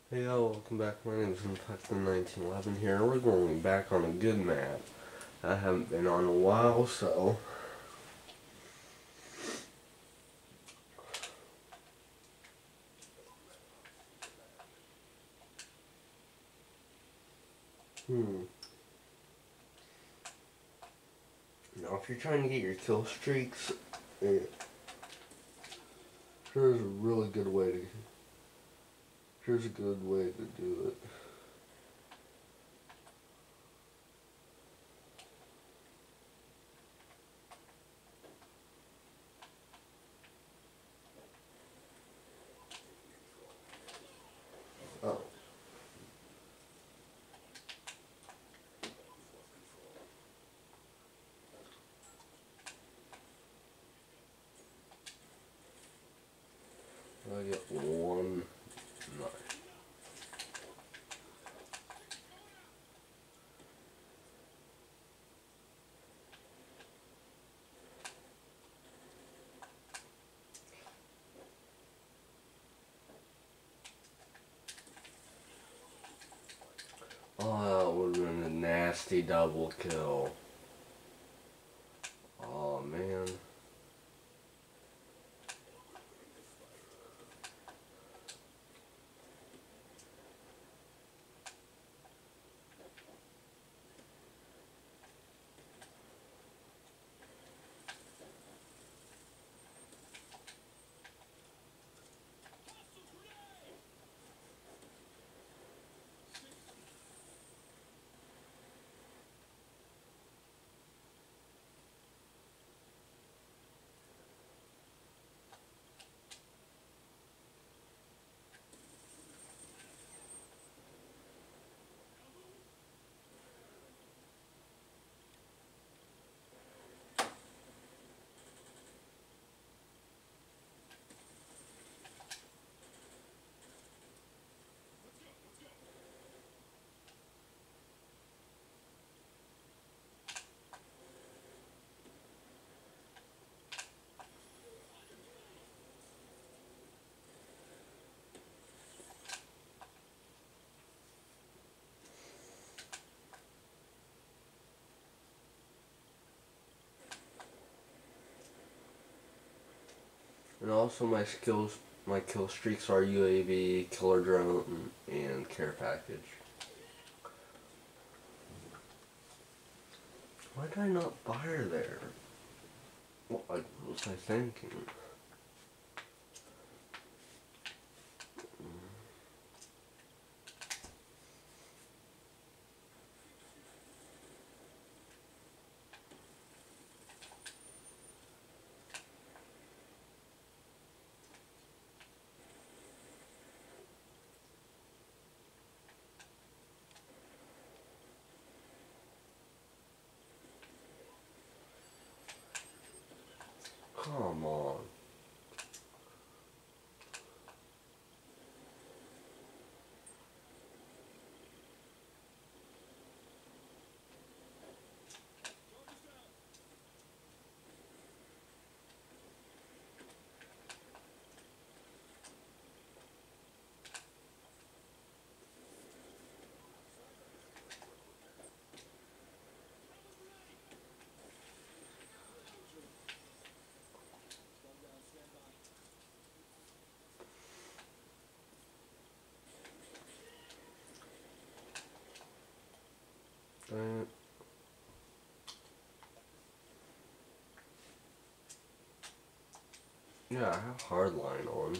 Hey y'all, welcome back. My name is Infected1911 here. We're going back on a good map. I haven't been on a while, so now if you're trying to get your kill streaks, eh, here's a really good way to here's a good way to do it. Oh, I get one knife. Oh, that would have been a nasty double kill. Oh man. And also my kill streaks are UAV, killer drone, and care package. Why did I not fire there? What was I thinking? Come on. Dang it. Yeah, I have hardline on.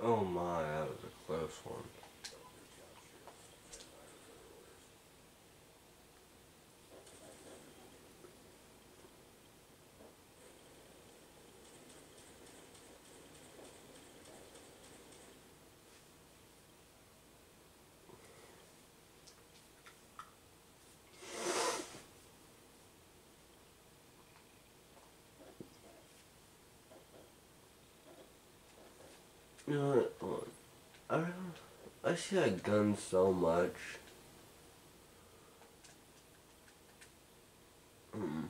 Oh my, that was a close one. You know what? I see that gun so much. Mm.